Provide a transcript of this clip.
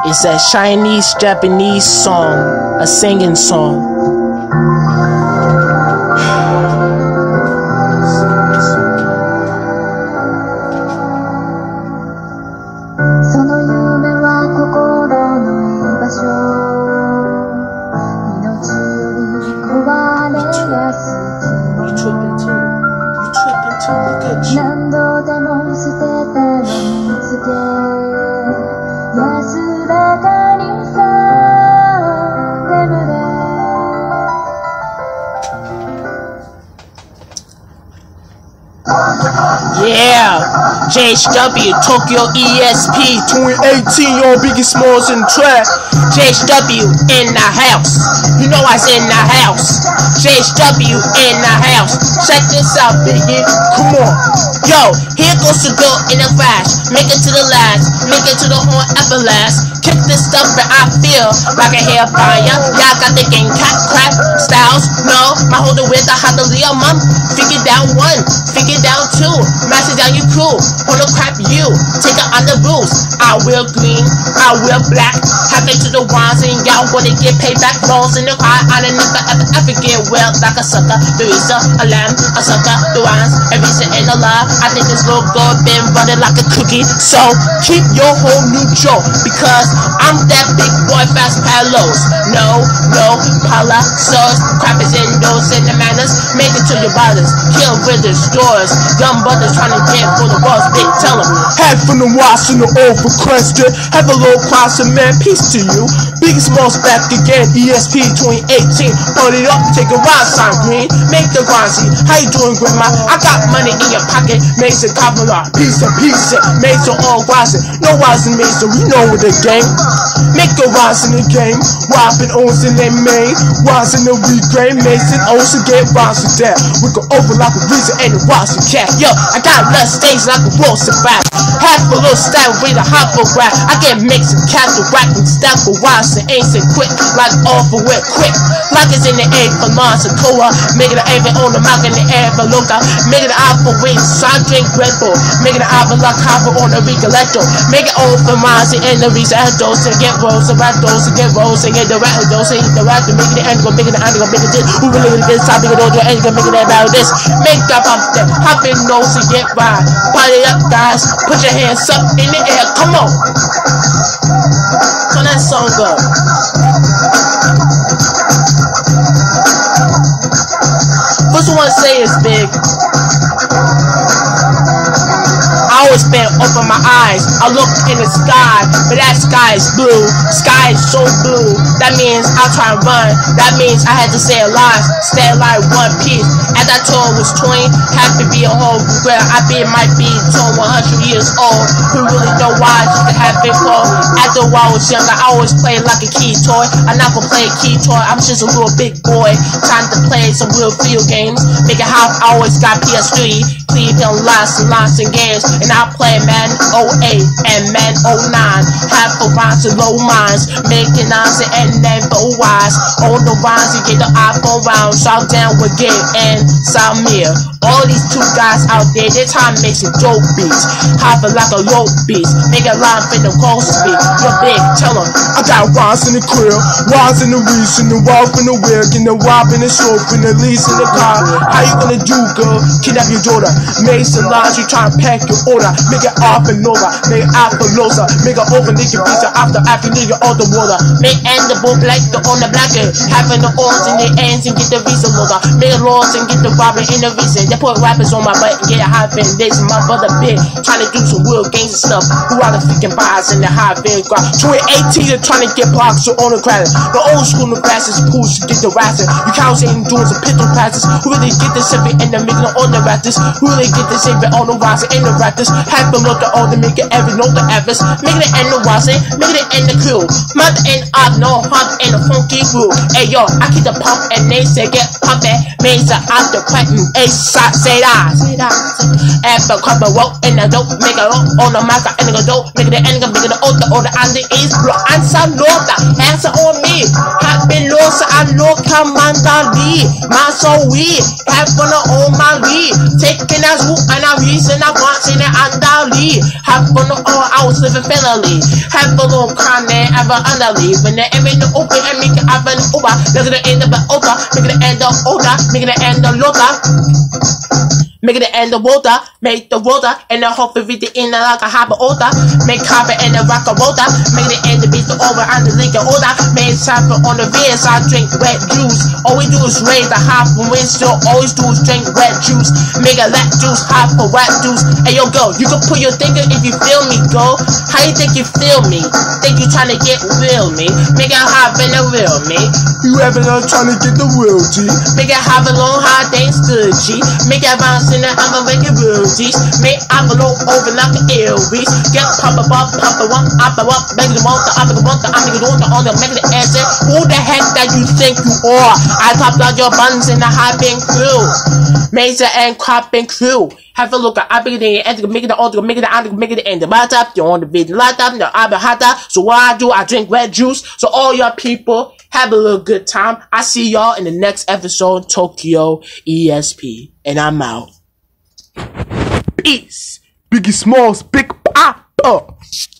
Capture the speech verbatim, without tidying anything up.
It's a Chinese Japanese song, a singing song. Yeah, J H W, Tokyo E S P twenty eighteen, your Biggie Smalls in the track. J H W in the house, you know I was in the house. J H W in the house, check this out, Biggie, come on. Yo, here goes the girl in the flash, make it to the last, make it to the horn everlast. Kick this stuff that I feel like a hair fire. Y'all got the game cat crap styles, no, my holder with the hot Leo mom. Figure down one, figure down two, mash it down you cool, wanna crap you, take it on the rules. I wear green, I wear black, happen to the ones and y'all wanna get paid back. Rolls in the car, I done never ever ever get well like a sucker. The reason, a lamb, a sucker, the ones, a reason in the lie. I think this little girl been running like a cookie. So keep your whole new joke, because I'm that big boy fast palos. No, no, pala, sauce, crap is in those in the manners. Make it to your brothers, kill with the stores. Young brothers trying to get for the walls, big tell them. Head from the wash in the over question. Have a little question, man, peace to you. Biggie Smalls back again, E S P twenty eighteen. Hold it up, take a ride, sign green. Make the Ronzi, how you doing, grandma? I got money in your pocket, Mason Coppola, piece of piece, Mason all rising. No rising, Mason, we know what the game. Make a rise in the game, whopping owns in their main. Rise in the regrain, Mason also get rise with that. We go over like a reason and a rise with cat. Yo, I got less stage like a roasted back. Half a little style with a hot for rap. I get mixed and cast the whack and stack for wise and ain't so quick, like all for wet quick. Like it's in the air for Mars and Cola. Make it an avid on the mouth in the air for Luca. Make it an eye for wings, so I drink Red Bull. Make it an eye for like copper on the Ricoletto. Make it all for Mars and the Risatos and get rolls and ratos and get rolls and get the ratos and eat the rat and make it the end go, make it the end go, make it this. Who really really this? I think it all do and make it about this. Make up up there, hop in nose and get right. Party up, guys. Put your hands up in the air. Come on. Turn that song up. First one to say is big. I always been open my eyes. I look in the sky, but that sky is blue. Sky is so blue. That means I try and run. That means I had to stay alive. Stay alive one piece. At that time was twenty, had to be a whole girl. I be might be till one hundred years old. Who really know why? Just to have big clothes. After a while I was younger, I always played like a key toy. I'm not gonna play a key toy. I'm just a little big boy trying to play some real video games. Make it house. I always got P S three. Cleveland lots and lots of games. And I play Man oh eight and Man oh nine. Half a rhymes and low minds. Making nines and then for wise. On the rhymes, you get the iPhone round. Shout down with Gabe and Samir. All these two guys out there, they're trying to make some dope beats. Hopping like a low beats. Make a line for the cold speak. You're big, tell them. I got rhymes in the crib, rhymes in the reach, in the walk in the wig, in the wop in the stroke, in the lease in the car. How you gonna do, girl? Kidnap your daughter. Make some lines, you try to pack your order. Make it off and over, make it out for loser. Make it over, make it pizza after after nigga all the water. Make end the bull black, the on the black end. Having the arms in the ends and get the visa loader. Make it laws and get the robber in the reason. They put rappers on my butt and get a high fin. This my brother big, trying to do some real games and stuff. Who are the freaking buyers in the high fin crowd? twenty eighteen, they're trying to get blocks on the credit. The old school the classes push to get the razzing. You can't say doing some pistol passes. Who really get this shit and then making it on the rappers? Who really get this shit on the rising in the rappers? Have them look at all the make it every know the efforts. Making it end the rising, making it end the crew. Mother and up, no hump and a funky groove. Hey yo, I keep the pump and they say get pumping. Mason out the cutting, a shot, say that. After couple rope and the dope, make a rope on the mic and the dope, make it the end, make it the old, the old, and the east block, and some north, answer on me. Have been lost, I know Commander Lee. My soul we have gonna own my lead. Taking as who and a reason I want in the under lead. P. Hop on the all, I was living family. Have a little crime there, ever underly. When the M in the open, and make it up an over. Look at the end of the over, make it the end of older, make it the end of longer. Make it the end of water, make the water, and the hope of it in like a hopper order. Make copper and the rock of water, make the end of beat the over and the link of order. Make chopper on the veins, I drink wet juice. All we do is raise the hop and wind still, always do is drink wet juice. Make a let juice, hop for wet juice. Hey yo, go, you can put your thinker if you feel me, go. How you think you feel me? Think you trying to get real me? Make it hop and the real me. You ever know trying to get the real G? Make it hop a long hard dance to G. Make it bounce in the I'm gonna make it real G's. Make envelope over like an Elvis. Get pop up up, pop up up, pop up up. Make it want the, I'm gonna want the, I'm gonna want the, on the, make it answer. Who the heck that you think you are? I popped out your buns in the hopping crew. Major and cropping crew. Have a look at I make it and make it the order, make it the make it the end. The laptop, you're on the video laptop, the I'm hotter. So what I do, I drink red juice. So all your people have a little good time. I see y'all in the next episode, Tokyo E S P. And I'm out. Peace. Biggie Smalls, Big Pop.